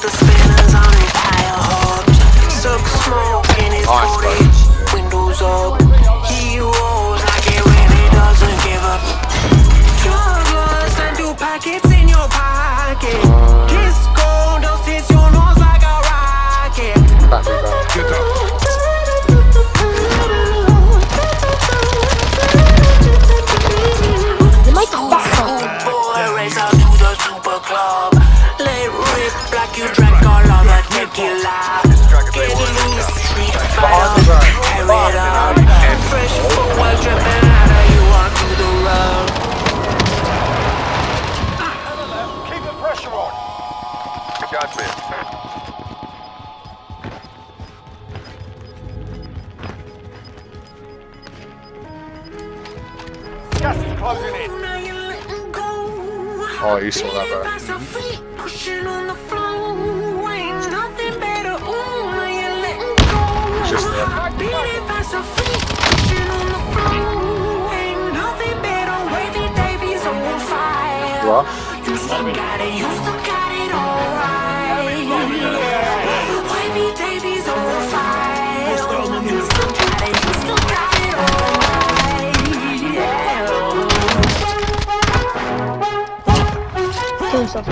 the spinners on his tire hubs. Suck smoke in his cottage, windows up. He rolls like it really doesn't give up. Drug lust and do packets in your pocket. Kiss gold dust hits your nose like a rocket. Good job. You drank all of the tequila. Get loose, street fighter, tear it up. Fresh forward, dripping out of you onto the road. Keep the pressure on. Got it. Gas is closing in. Oh, you saw that, bro. Pushing on the floor, ain't nothing better. Ooh, now you're letting go. Just there. Beating fast and free, pushing on the floor, ain't nothing better. Wavy Davies on fire. What? You still got it, you still got it alright. Wavy Davies on fire. You still got it, you still got it alright. Kill yourself.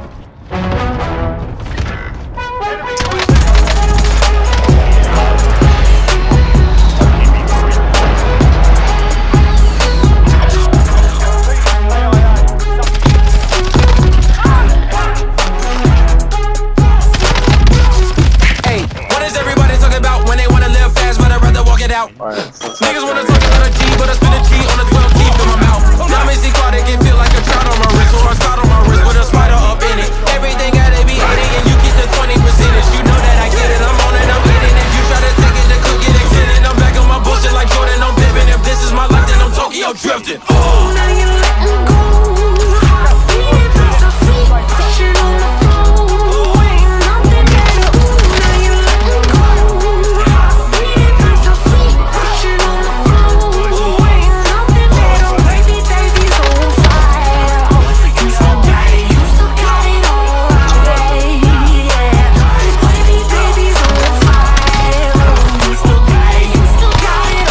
Niggas wanna talk about a G, but I spin a G on a 12 teeth in my mouth. Diamonds see caught, it can feel like a trout on my wrist, or a spot on my wrist with a spider up in it. Everything gotta be 80 and you keep the 20%. You know that I get it, I'm on it, I'm getting it. If you try to take it, the cook get extended. I'm back on my bullshit like Jordan, I'm pimping. If this is my life, then I'm Tokyo drifting. Now you're letting go. Beating fast and free, pushing on the floor, ain't nothing better. Ooh, now you're letting go. Beating fast and free, pushing on the floor, ain't nothing better. Wavy Davies on fire. You still got it, you still got it alright. Wavy Davies on fire. You still got it, you still got it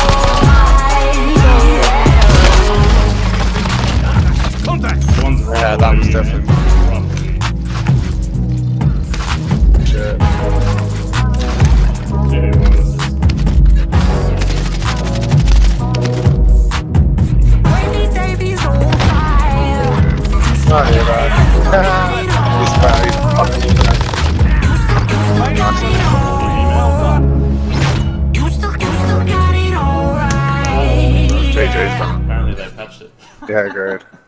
alright. Contact. Yeah, that was definitely. Shit. Wavy Davies on fire. Not here, man. He's bad. He's fucking bad. You still got it alright. JJ's done. Apparently they patched it. Yeah, good.